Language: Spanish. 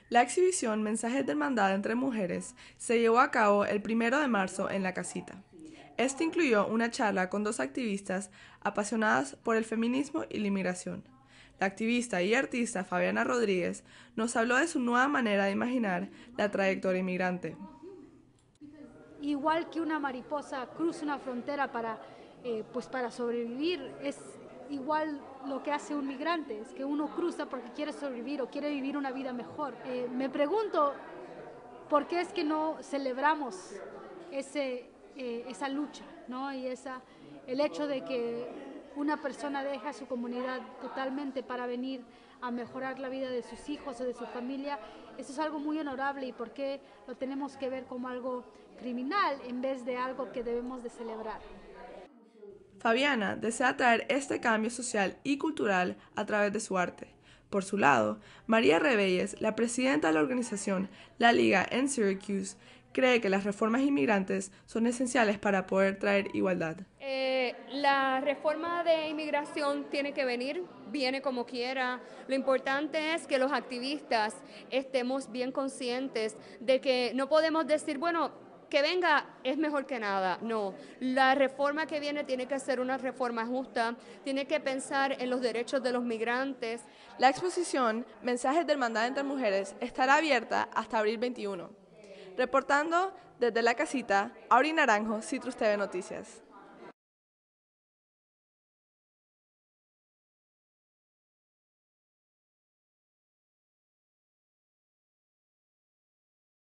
La exhibición Mensajes de Hermandad entre Mujeres se llevó a cabo el 1 de marzo en La Casita. Este incluyó una charla con dos activistas apasionadas por el feminismo y la inmigración. La activista y artista Fabiana Rodríguez nos habló de su nueva manera de imaginar la trayectoria inmigrante. Igual que una mariposa cruza una frontera para sobrevivir, es igual lo que hace un migrante, es que uno cruza porque quiere sobrevivir o quiere vivir una vida mejor. Me pregunto por qué es que no celebramos esa lucha, ¿no? El hecho de que una persona deja su comunidad totalmente para venir a mejorar la vida de sus hijos o de su familia, eso es algo muy honorable. ¿Y por qué lo tenemos que ver como algo criminal en vez de algo que debemos de celebrar? Fabiana desea traer este cambio social y cultural a través de su arte. Por su lado, María Rebelles, la presidenta de la organización La Liga en Syracuse, cree que las reformas inmigrantes son esenciales para poder traer igualdad. La reforma de inmigración tiene que venir, viene como quiera. Lo importante es que los activistas estemos bien conscientes de que no podemos decir, bueno, que venga es mejor que nada. No, la reforma que viene tiene que ser una reforma justa, tiene que pensar en los derechos de los migrantes. La exposición Mensajes de Hermandad entre Mujeres estará abierta hasta abril 21. Reportando desde La Casita, Auri Naranjo, Citrus TV Noticias.